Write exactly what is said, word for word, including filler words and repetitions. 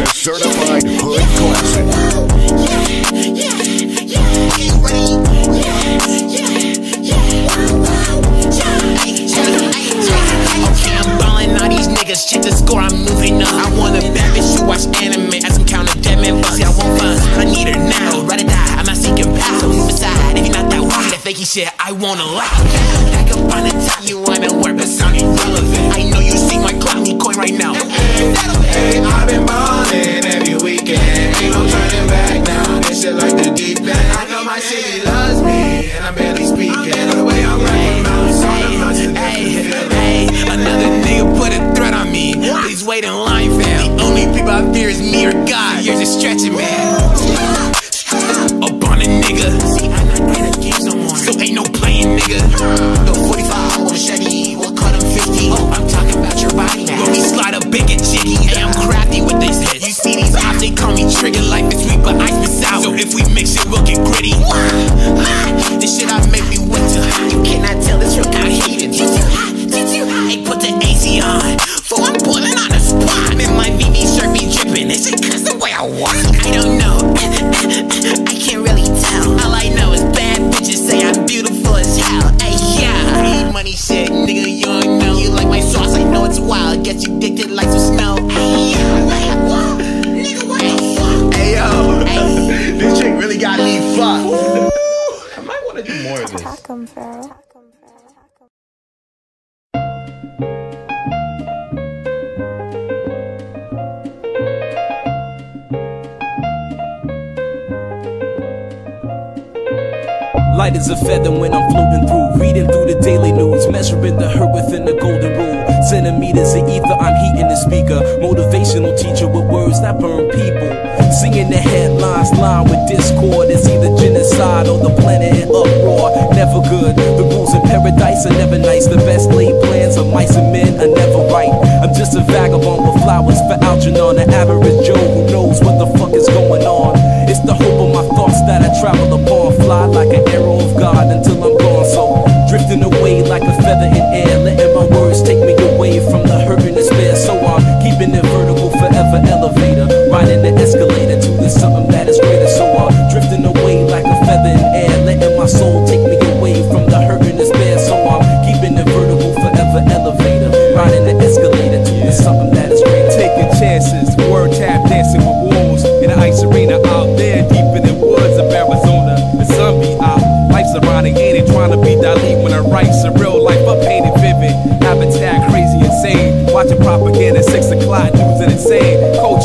certified hood classic. Okay, I'm ballin' all these niggas. Check the score, I'm moving up. I want a bad bitch who watch anime as I'm counting dead men. But see, I won't fuss, I need her now. Ride or die, I'm not seeking power. So move aside, if you're not that wild, that fakey shit, I won't allow. Back up on the top, you wanna work, but sound irrelevant. I know you see my clout, me coin right now. Hey, I've been ballin' every weekend. Ain't no turning back now. This shit like the deep end. I know my city loves me, and I'm barely speaking. The way I'm rapping, mountains on the mountains. Hey, another nigga put a threat on me. Please wait in line, fam. The only people I fear is me or God. You're just stretching, man. Up on a nigga. See, I'm not playing the games no more. So ain't no playing, nigga. No forty-five or machete, we'll cut him fifty. Oh, I'm talking about your body now. When we slide up big and jiggy. Hey, I'm crafty with these hits. You see these ops, they call me trigger like it's sweet, but ice is sour. So if we mix it, we'll get gritty. This shit I make me winter. You cannot tell this real got heated. Hey, put the A C on. For I'm pulling on the spot. And my V V shirt be dripping. Is it cause the way I walk? I don't know. I can't really tell. All I know is bad bitches say I'm beautiful as hell. Hey, yeah. I eat money shit, nigga, you don't know. You like my sauce, I know it's wild. Get you addicted like some snow. Hey, nigga, what the fuck? Hey, yo. Hey. This chick really got me fucked. I might wanna do more of this. Attack him, Pharaoh. Light as a feather when I'm floating through, reading through the daily news, measuring the hurt within the golden rule. Centimeters of ether, I'm heating the speaker. Motivational teacher with words that burn people. Singing the headlines, line with discord. It's either genocide or the planet in uproar. Never good, the rules in paradise are never nice. The best laid plans of mice and men are never right. I'm just a vagabond with flowers for Algernon, an average Joe who knows what the fuck is going on. It's the hope of my thoughts that I travel upon. Fly like an arrow of God until I'm gone. So drifting away like a feather in air, letting my words take me away from the hurt and despair. So I'm keeping it vertical, forever elevator, riding the escalator to the something that is greater. So I'm drifting away like a feather in air, letting my soul take me away from the hurt and despair. So I'm keeping it vertical, forever elevator, riding the escalator to the something that is greater. Taking chances, word tap dancing with wolves in the ice arena out there deep in the woods of Arizona. The sun be out, life's ironic, ain't it? Trying to be Dali when I write surreal life up painted vivid. Habitat crazy insane, watching propaganda six o'clock news and insane. Cold